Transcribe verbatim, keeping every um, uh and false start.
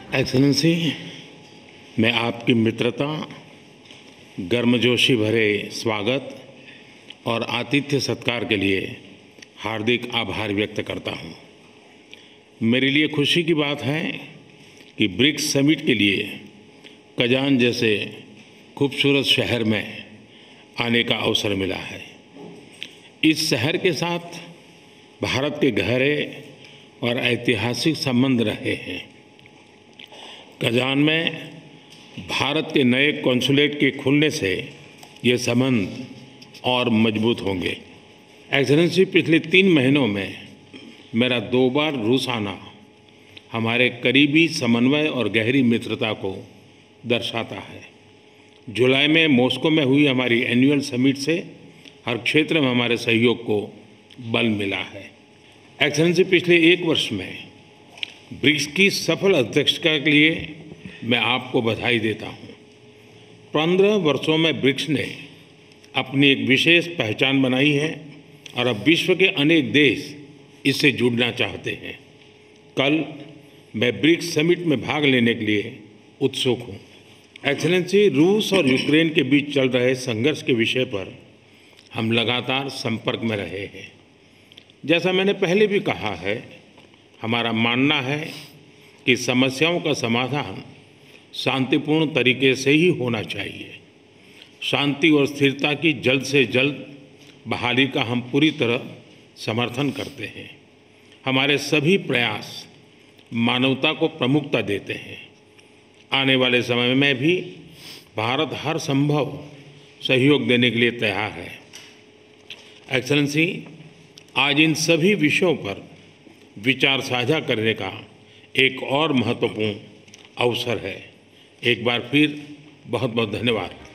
Excellency, मैं आपकी मित्रता, गर्मजोशी भरे स्वागत और आतिथ्य सत्कार के लिए हार्दिक आभार व्यक्त करता हूँ। मेरे लिए खुशी की बात है कि ब्रिक्स समिट के लिए कजान जैसे खूबसूरत शहर में आने का अवसर मिला है। इस शहर के साथ भारत के गहरे और ऐतिहासिक संबंध रहे हैं। कजान में भारत के नए कॉन्सुलेट के खुलने से ये संबंध और मजबूत होंगे। एक्सेलेंसी, पिछले तीन महीनों में मेरा दो बार रूस आना हमारे करीबी समन्वय और गहरी मित्रता को दर्शाता है। जुलाई में मॉस्को में हुई हमारी एनुअल समिट से हर क्षेत्र में हमारे सहयोग को बल मिला है। एक्सेलेंसी, पिछले एक वर्ष में ब्रिक्स की सफल अध्यक्षता के लिए मैं आपको बधाई देता हूँ। पंद्रह वर्षों में ब्रिक्स ने अपनी एक विशेष पहचान बनाई है और अब विश्व के अनेक देश इससे जुड़ना चाहते हैं। कल मैं ब्रिक्स समिट में भाग लेने के लिए उत्सुक हूँ। एक्सेलेंसी, रूस और यूक्रेन के बीच चल रहे संघर्ष के विषय पर हम लगातार संपर्क में रहे हैं। जैसा मैंने पहले भी कहा है, हमारा मानना है कि समस्याओं का समाधान शांतिपूर्ण तरीके से ही होना चाहिए। शांति और स्थिरता की जल्द से जल्द बहाली का हम पूरी तरह समर्थन करते हैं। हमारे सभी प्रयास मानवता को प्रमुखता देते हैं। आने वाले समय में भी भारत हर संभव सहयोग देने के लिए तैयार है। एक्सेलेंसी, आज इन सभी विषयों पर विचार साझा करने का एक और महत्वपूर्ण अवसर है। एक बार फिर बहुत बहुत धन्यवाद।